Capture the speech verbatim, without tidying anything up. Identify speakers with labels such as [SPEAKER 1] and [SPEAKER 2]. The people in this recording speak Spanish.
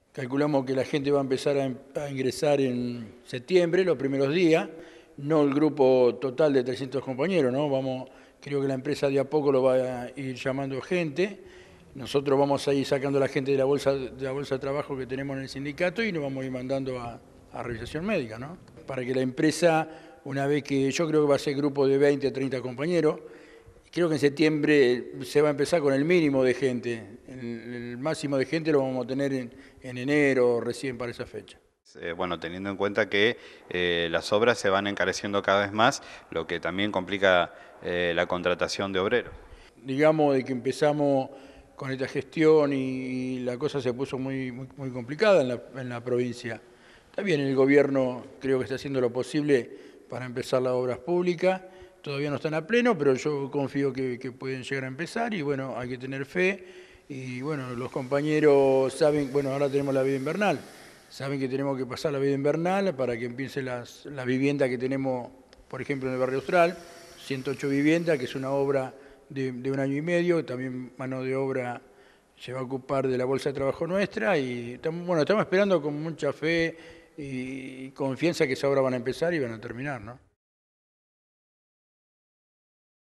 [SPEAKER 1] Calculamos que la gente va a empezar a, a ingresar en septiembre, los primeros días, no el grupo total de trescientos compañeros, ¿no? Vamos, creo que la empresa de a poco lo va a ir llamando gente. Nosotros vamos a ir sacando a la gente de la bolsa de la bolsa de trabajo que tenemos en el sindicato y nos vamos a ir mandando a, a revisación médica, ¿no? Para que la empresa, una vez que yo creo que va a ser grupo de veinte a treinta compañeros, creo que en septiembre se va a empezar con el mínimo de gente. El, el máximo de gente lo vamos a tener en, en enero, recién para esa fecha.
[SPEAKER 2] Eh, bueno, teniendo en cuenta que eh, las obras se van encareciendo cada vez más, lo que también complica eh, la contratación de obreros.
[SPEAKER 1] Digamos de que empezamos con esta gestión y, y la cosa se puso muy, muy, muy complicada en la, en la provincia. También el gobierno creo que está haciendo lo posible para empezar las obras públicas. Todavía no están a pleno, pero yo confío que, que pueden llegar a empezar y bueno, hay que tener fe. Y bueno, los compañeros saben, bueno, ahora tenemos la vida invernal, saben que tenemos que pasar la vida invernal para que empiece las, la vivienda que tenemos, por ejemplo, en el barrio Austral, ciento ocho viviendas, que es una obra de, de un año y medio, también mano de obra se va a ocupar de la bolsa de trabajo nuestra y estamos, bueno, estamos esperando con mucha fe y confianza que esa obra van a empezar y van a terminar, ¿no?